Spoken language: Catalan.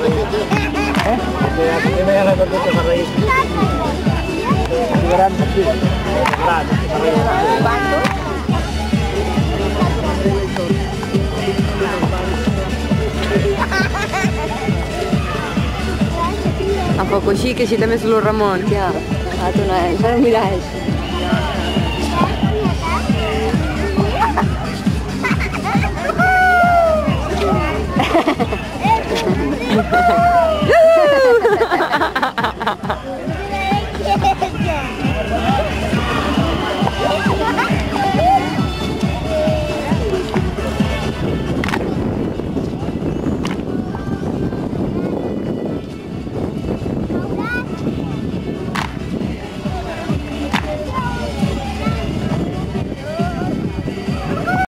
Hindi na yan ako dito sa race. Sigurado na siya. Sigurado. Bantu? Apa così che si è messo lo Ramon? Chiaro. Ah, tu non miras.